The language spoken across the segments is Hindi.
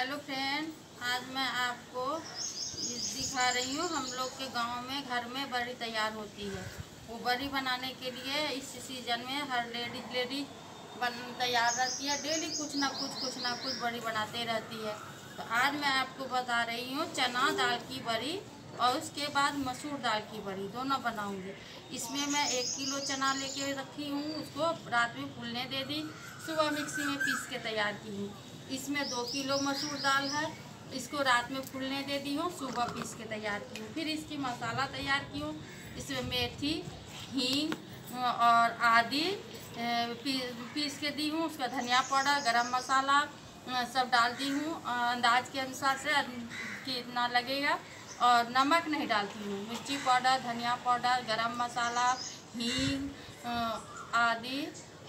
हेलो फ्रेंड, आज मैं आपको दिखा रही हूँ। हम लोग के गांव में घर में बड़ी तैयार होती है। वो बड़ी बनाने के लिए इस सीज़न में हर लेडीज तैयार रहती है। डेली कुछ ना कुछ बड़ी बनाते रहती है। तो आज मैं आपको बता रही हूँ चना दाल की बड़ी और उसके बाद मसूर दाल की बड़ी दोनों बनाऊंगी। इसमें मैं 1 किलो चना लेके रखी हूँ, उसको रात में फूलने दे दी, सुबह मिक्सी में पीस के तैयार की हूँ। इसमें 2 किलो मसूर दाल है, इसको रात में फूलने दे दी हूँ, सुबह पीस के तैयार की हूँ। फिर इसकी मसाला तैयार की हूँ। इसमें मेथी, हींग और आदि पीस के दी हूँ। उसका धनिया पाउडर, गरम मसाला सब डाल दी हूँ अंदाज के अनुसार से कितना लगेगा। और नमक नहीं डालती हूँ। मिर्ची पाउडर, धनिया पाउडर, गरम मसाला, हींग आदि।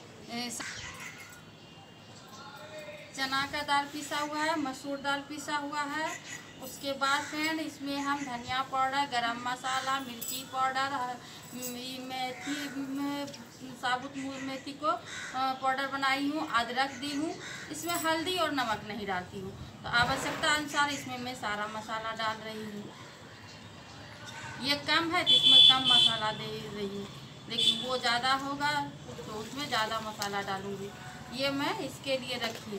चना का दाल पिसा हुआ है, मसूर दाल पिसा हुआ है। उसके बाद फ्रेंड इसमें हम धनिया पाउडर, गरम मसाला, मिर्ची पाउडर, मेथी साबुत मेथी को पाउडर बनाई हूँ, अदरक दी हूँ। इसमें हल्दी और नमक नहीं डालती हूँ। तो आवश्यकता अनुसार इसमें मैं सारा मसाला डाल रही हूँ। ये कम है तो इसमें कम मसाला दे रही हूँ, लेकिन वो ज़्यादा होगा तो उसमें ज़्यादा मसाला डालूँगी। ये मैं इसके लिए रखी।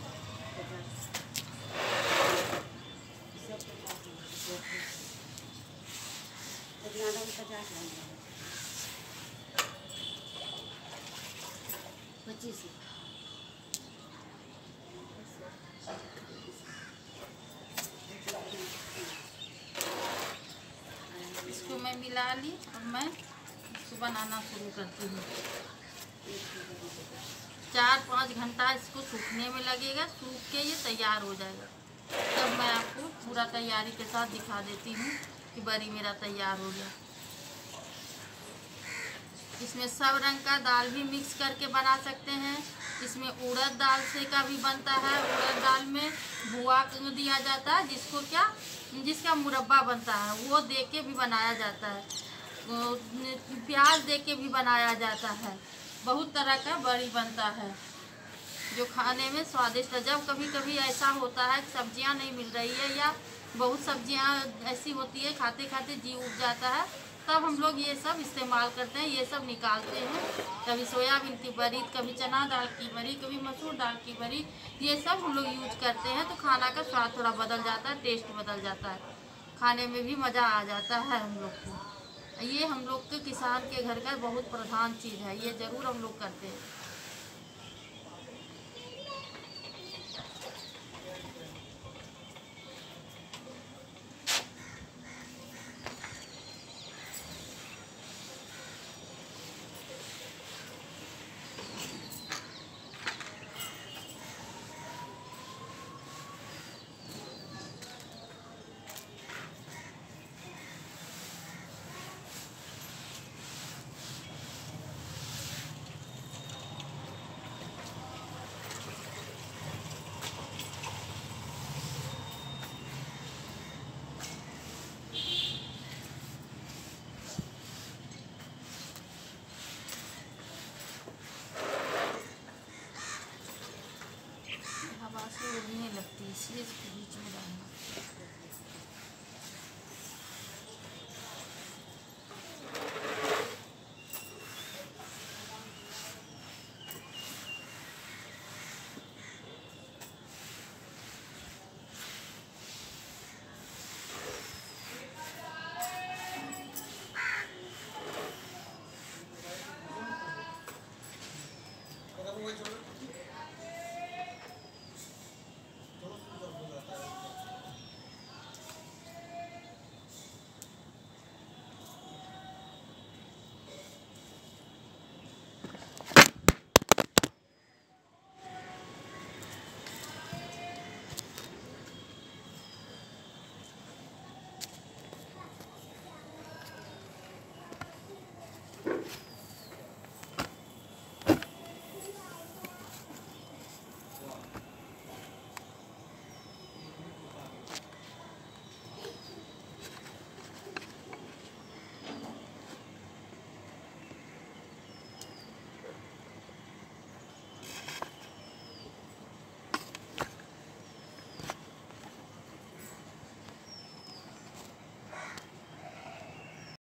इसको मैं मिला ली। अब मैं इसको बनाना शुरू करती हूँ। 4-5 घंटा इसको सूखने में लगेगा। सूख के ये तैयार हो जाएगा। तब मैं आपको पूरा तैयारी के साथ दिखा देती हूँ कि बड़ी मेरा तैयार हो गया। इसमें सब रंग का दाल भी मिक्स करके बना सकते हैं। इसमें उड़द दाल से का भी बनता है। उड़द दाल में बुआ दिया जाता है, जिसका मुरब्बा बनता है, वो दे के भी बनाया जाता है। प्याज दे के भी बनाया जाता है। बहुत तरह का बड़ी बनता है जो खाने में स्वादिष्ट है। जब कभी कभी ऐसा होता है सब्जियां नहीं मिल रही है या बहुत सब्जियां ऐसी होती है खाते खाते जी उग जाता है, तब हम लोग ये सब इस्तेमाल करते हैं, ये सब निकालते हैं। कभी सोयाबीन की बड़ी, कभी चना दाल की बड़ी, कभी मसूर दाल की बड़ी, ये सब हम लोग यूज करते हैं। तो खाना का स्वाद थोड़ा बदल जाता है, टेस्ट बदल जाता है, खाने में भी मज़ा आ जाता है हम लोग को। ये हम लोग के किसान के घर का बहुत प्रधान चीज़ है, ये ज़रूर हम लोग करते हैं।